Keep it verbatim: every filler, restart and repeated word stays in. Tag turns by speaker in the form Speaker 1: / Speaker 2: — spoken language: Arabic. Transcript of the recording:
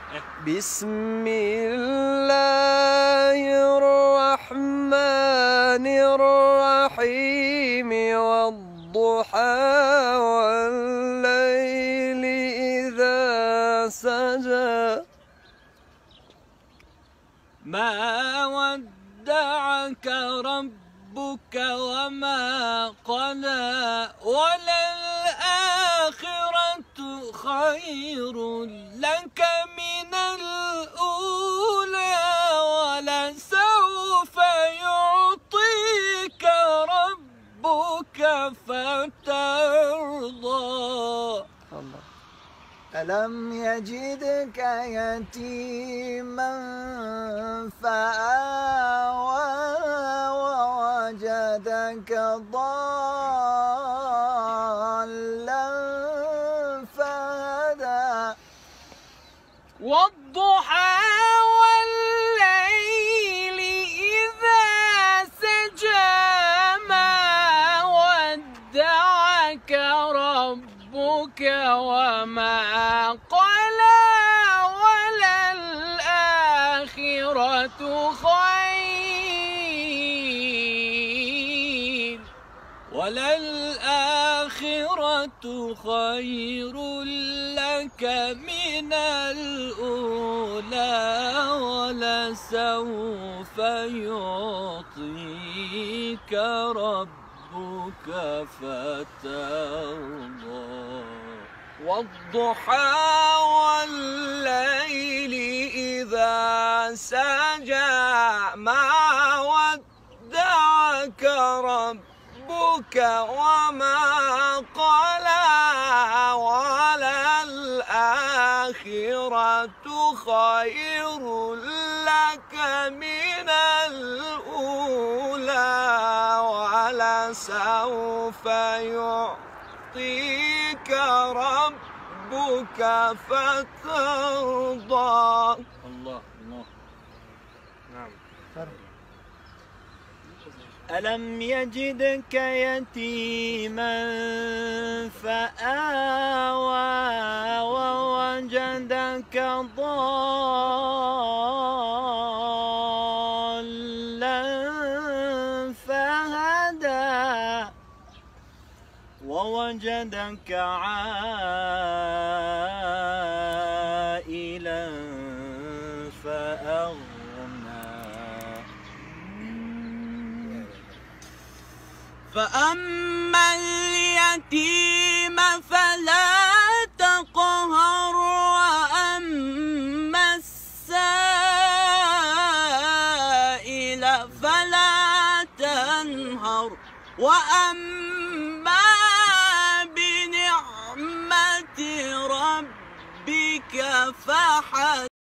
Speaker 1: بسم الله الرحمن الرحيم والضحى والليل إذا سجى
Speaker 2: ما ودعك ربك وما قلى وللآخرة خير لك من الأولى ولسوف يعطيك ربك فترضى.
Speaker 3: ألم يجدك يتيما فآوى ووجدك ضالا فهدى
Speaker 2: والضحى والليل إذا سجى ما ودعك ربك وما قلى وللآخرة خير وللآخرة خير لك من الأولى ولسوف يعطيك ربك فترضى. والضحى والليل إذا سجى ما ودعك ربك وما قلى وللآخرة خير لك من الأولى ولسوف يعطيك ربك فترضى. الله الله. نعم. ألم يجدك يتيما فآوى ووجدك ضالا فهدى ووجدك عائلا فأغنى فأما اليتيم فلا تقهر وأما السائل فلا تنهر وأما بنعمة ربك فحدث.